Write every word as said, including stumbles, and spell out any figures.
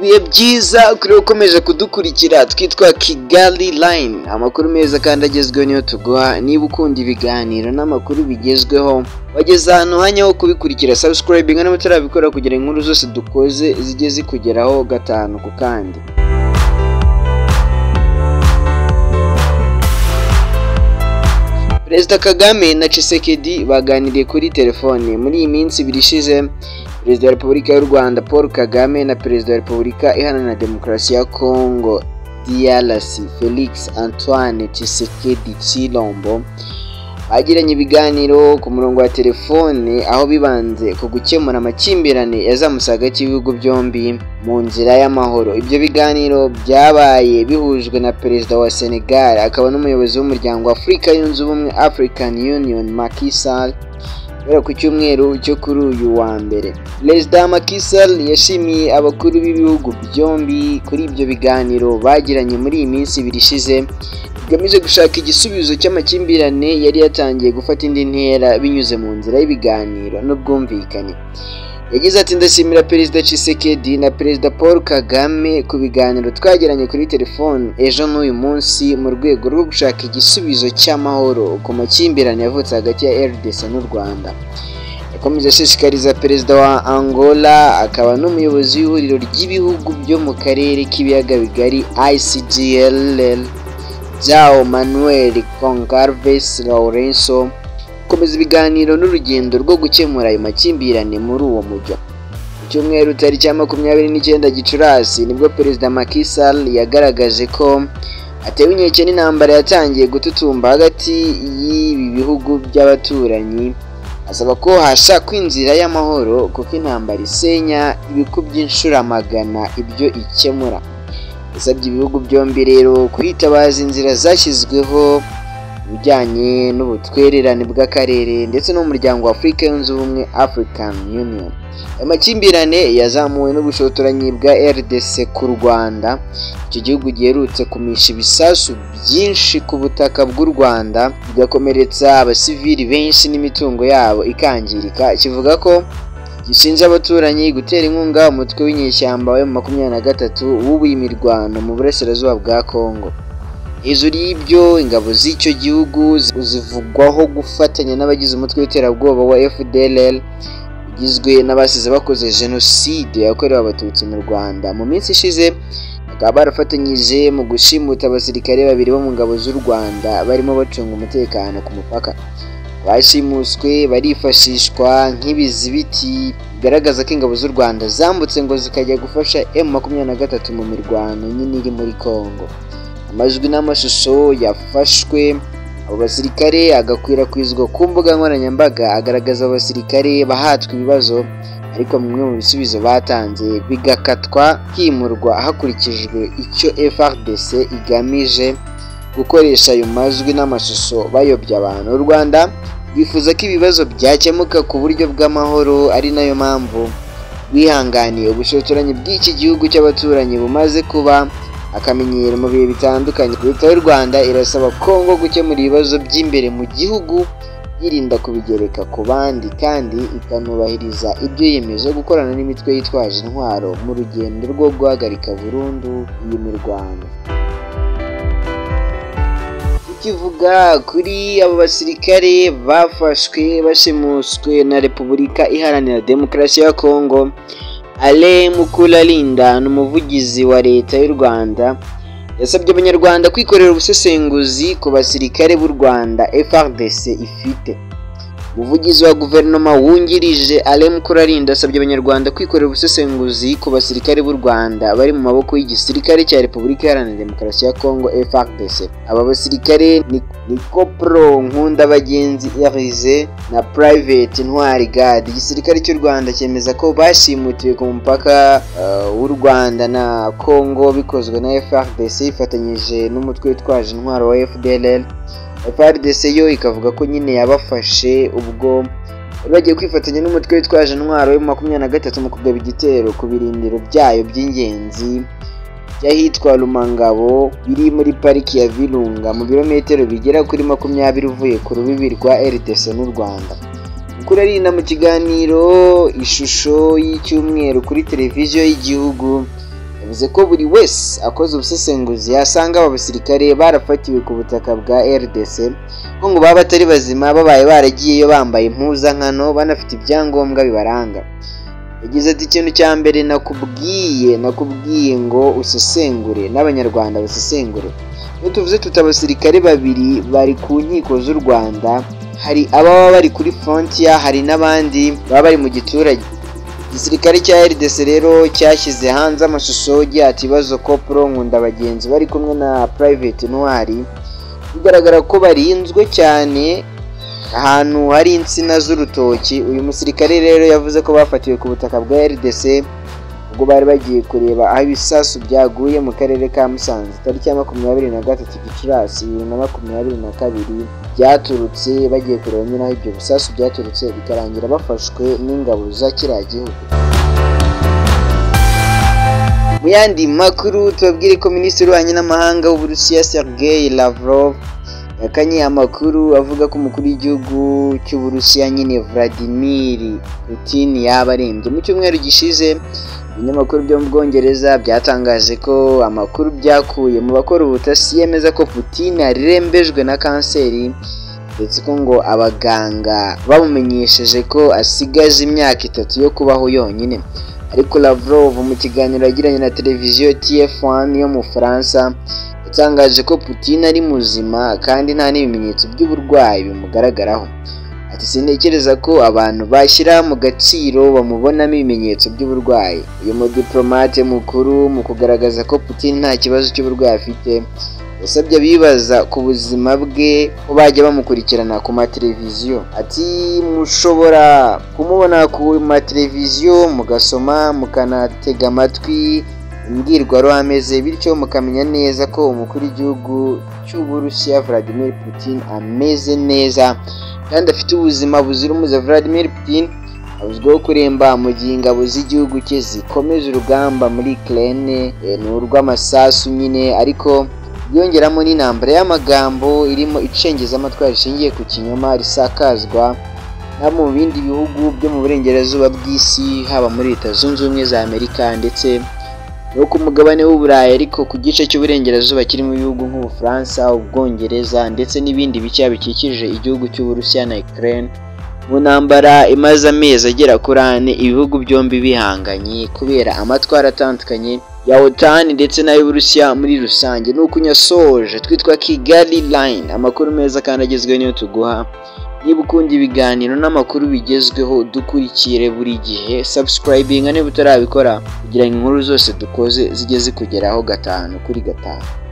ibihe byiza kuri ukomeje kudukurikira twitwa Kigali Line, amakuru meza kandi agezweho niyo tuguha. Niba ukunda ibiganiro n'amakuru bigezweho wageze ahantu hanya ho kubikurikira, subscribe ngana mutarabikora kugira inkuru zose dukoze zijye zikugeraho gatanu ku kandi. Perezida Kagame na Tshisekedi baganiriye kuri telefone muri iyi minsi ibiri ishize. Perezida wa Repubulika y'u Rwanda Paul Kagame na Perezida wa Repubulika Iharanira Demokarasi ya Congo D R C Felix Antoine Tshisekedi Tshilombo bagiranye ibiganiro ku murongo wa telefone, aho bibanze ku gukemura amakimbirane yazamutse hagati y'ibihugu byombi mu nzira y'amahoro. Ibyo biganiro byabaye bihujwe na Perezida wa Senegal akaba n'umuyobozi w'umuryango wa Afurika yunze ubumwe African Union Macky Sall ku cyumweru cyo kuri uyu wa mbere. Perezida Macky Sall yashimiye abakuru b'ibihugu byombi kuri ibyo biganiro bagiranye muri iyi minsi ibiri ishize, bigamije gushaka igisubizo cy'amakimbirane yari yatangiye gufata indi ntera binyuze mu nzira y'ibiganiro n'ubwumvikane. Yagize ati, ndashimira Perezida Tshisekedi na Perezida Paul Kagame ku biganiro twagiranye kuri telefone ejo n'uyu munsi mu rwego rwo gushaka igisubizo cy'amahoro ku makimbirane yavutse hagati ya R D C n'u Rwanda. Yakomeje ashishikariza Perezida wa Angola akaba n'umuyobozi w'ihuriro ry'ibihugu byo mu karere k'ibiyaga bigari I C G L L João Manuel Goncalves Lourenço gukomeza ibiganiro n'urugendo rwo gukemura ayo makimbirane muri uwo mujyo. Mu cyumweru tariki ya makumyabiri n'icyenda Gicurasi nibwo Perezida Macky Sall yagaragaje ko atewe inkeke n'intambara yatangiye gututumba hagati y'ibi bihugu by'abaturanyi, asaba ko hashakwa inzira y'amahoro kuko intambara isenya ibikubye inshuro amagana ibyo ikemura. Yasabye ibihugu byombi rero kwitabaza inzira zashyizweho bijyanye n'ubutwererane bw'akarere ndetse n'umuryango wa Afurika yunze ubumwe African Union. Amakimbirane yazamuwe n'ubushotoranyi bwa R D C ku Rwanda. Icyo gihugu giherutse kumisha ibisasu byinshi ku butaka bw'u Rwanda bigakomeretsa abasivili benshi n'imitungo yabo ikangirika, kivuga ko gishinja abaturanyi gutera inkunga umutwe w'inyeshyamba wa makumyabiri na gatatu wubuye imirwano mu burasirazuba bwa Congo. Hejuru y'ibyo, ingabo z'icyo gihugu zivugwaho gufatanya n'abagize umutwe w'iterabwoba wa F D L R ugizwe n'abasize bakoze jenoside yakorewe abatutsi mu Rwanda. Mu minsi ishize bakaba barafatanyije mu gushimuta abasirikare babiri bo mu ngabo z'u Rwanda barimo bacunga umutekano ku mupaka. Bashimuswe barifashishwa nk'ibizibiti bigaragaza ko ingabo z'u Rwanda zambutse ngo zikajya gufasha M makumyabiri na gatatu mu mirwano nyine iri muri Congo. Amajwi n'amashusho yafashwe abo basirikare agakwirakwizwa ku mbuga nkoranyambaga agaragaza abasirikare bahatwa ibibazo, ariko bimwe mu bisubizo batanze bigakatwa himurwa hakurikijwe icyo F A R D C igamije gukoresha ayo majwi n'amashusho bayobya abantu. U Rwanda bifuza ko ibibazo byakemuka ku buryo bw'amahoro, ari nayo mpamvu bihanganiye ubushotoranyi bw'iki gihugu cy'abaturanyi bumaze kuba akamenyero mu bihe bitandukanye. Leta y'u Rwanda irasaba Congo gukemura ibibazo by'imbere mu gihugu yirinda kubigereka ku bandi, kandi ikanubahiriza ibyo yemeje gukorana n'imitwe yitwaje intwaro mu rugendo rwo guhagarika burundu iyi mirwano. Tukivuga kuri abo basirikare bafashwe bashimuswe na Repubulika Iharanira Demokarasi ya Congo, Alain Mukurarinda n'umuvugizi wa leta y'u Rwanda yasabye abanyarwanda kwikorera ubusesenguzi ku basirikare b'u Rwanda F A R D C ifite. Umuvugizi wa guverinoma wungirije Alain Mukurarinda asabye abanyarwanda kwikorera ubusesenguzi ku basirikare b'u Rwanda bari mu maboko y'igisirikare cya Repubulika Iharanira Demokarasi ya Congo F A R D C. Aba basirikare ni, ni Kopro Nkundabagenzi Erize na Private Ntwari Gad. Igisirikare cy'u Rwanda cyemeza ko bashimutiwe ku mupaka uh, w'u Rwanda na Congo bikozwe na F A R D C ifatanyije n'umutwe witwaje intwaro wa F D L R. F A R D C yo ikavuga ko nyine yabafashe ubwo bagiye kwifatanya n'umutwe witwaje intwaro wa makumyabiri na gatatu mu kugaba igitero ku birindiro byayo by'ingenzi by'ahitwa Rumangabo biri muri pariki ya Virunga mu birometero bigera kuri makumyabiri uvuye ku rubibi rwa R D C n'u Rwanda. Mukurarinda mu kiganiro ishusho y'icyumweru kuri televiziyo y'igihugu bivuze ko buri wese akoze ubusesenguzi yasanga aba basirikare barafatiwe ku butaka bwa R D C ko ngo baba batari bazima, babaye baragiyeyo bambaye impuzankano banafite ibyangombwa bibaranga. Yagize ati ikintu cya mbere nakubwiye nakubwiye ngo usesengure n'abanyarwanda basesengure. Iyo tuvuze tuti abasirikare babiri bari ku nkiko z'u Rwanda, hari ababa bari kuri frontier, hari n'abandi baba bari mu giturage. Igisirikare cya R D C rero cyashyize hanze amashusho ati ibibazo Kopro Nkundabagenzi bari kumwe na Private Ntwari, bigaragara ko barinzwe cyane ahantu hari insina z'urutoki. Uyu musirikare rero yavuze ko bafatiwe ku butaka bwa R D C ubwo bari bagiye kureba aho ibisasu byaguye mu karere ka Musanze tariki ya makumyabiri na gatatu Gicurasi bibiri na makumyabiri na kabiri, byaturutse bagiye kureba nyine aho ibyo bisasu byaturutse, bikarangira bafashwe n'ingabo za kiriya gihugu. Mu yandi makuru tubabwire ko Minisitiri w'Ububanyi n'Amahanga w'Uburusiya Sergei Lavrov yakanye amakuru avuga ko umukuru w'igihugu cy'Uburusiya nyine Vladimir Putin yaba arembye. Mu cyumweru gishize ibinyamakuru byo mu Bwongereza byatangaje ko amakuru byakuye mu bakora ubutasi yemeza ko Putin arembejwe na kanseri, ndetse ko ngo abaganga bamumenyesheje ko asigaje imyaka itatu yo kubaho yonyine. Ariko Lavrov mu kiganiro yagiranye na televiziyo T F one yo mu Faransa yatangaje ko Putin ari muzima kandi nta n'ibimenyetso by'uburwayi bimugaragaraho. Ati sintekereza ko abantu bashyira mu gaciro bamubonamo ibimenyetso by'uburwayi. Uyu mudiplomate mukuru mu kugaragaza ko Putin nta kibazo cy'uburwayi afite, yasabye abibaza ku buzima bwe ko bajya bamukurikirana ku mateleviziyo. Ati mushobora kumubona ku mateleviziyo, mugasoma, mukanatega amatwi imbwirwaruhame ze, bityo mukamenya neza ko umukuru w'igihugu cy'Uburusiya Vladimir Putin ameze neza kandi afite ubuzima buzira umuze. Vladimir Putin azwiho kuremba mu gihe ingabo z'igihugu cye zikomeza urugamba muri Ukraine, ni urw'amasasu nyine, ariko yongeramo n'intambara y'amagambo irimo icengezamatwara rishingiye ku kinyoma risakazwa no mu bindi bihugu byo mu burengerazuba bw'isi, haba muri Leta Zunze Ubumwe za Amerika ndetse no ku mugabane w'Uburayi, ariko ku gice cy'uburengerazuba kirimo ibihugu nk'Ubufaransa, Ubwongereza ndetse n'ibindi bice bikikije igihugu cy'Uburusiya na Ukraine. Mu ntambara imaze amezi agera kuri ane, ibihugu byombi bihanganye kubera amatwara atandukanye ya OTAN ndetse n'ay'Uburusiya muri rusange. Nuko nyasoje twitwa Kigali Line, amakuru meza kandi agezweho niyo tuguha. Niba ukunda ibiganiro n'amakuru bigezweho dukurikire buri gihe, subscribinga niba utarabikora kugira ngo inkuru zose dukoze zijye zikugeraho gatanu kuri gatanu.